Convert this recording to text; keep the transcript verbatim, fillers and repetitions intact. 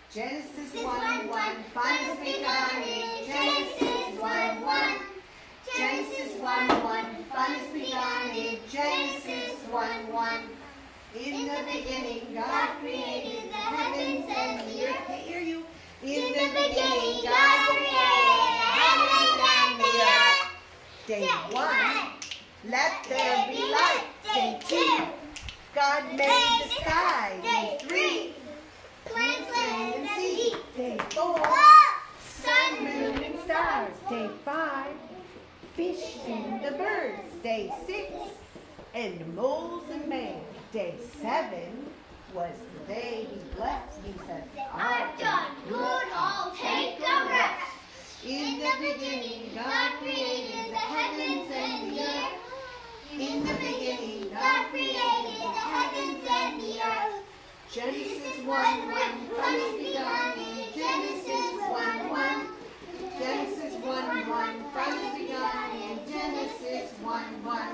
Genesis one one, fun has begun in Genesis one one. Genesis one one, fun has begun in Genesis one one. In the beginning, God created the heavens and the earth. Can't hear you. In the beginning, God created the heavens and the earth. Day one, let there be light. Day two, God made the sky. Day three, plants, land, and sea. Day four, sun, moon, and stars. Day five, fish and the birds. Day six, and moles and man. Day seven was the day he blessed. He said, I've done good, I'll take a rest. In the beginning, God created the heavens and the earth. In the beginning, God created the heavens and the earth. Genesis one one, fun has begun in Genesis one one. Genesis one one, fun has begun in Genesis one one.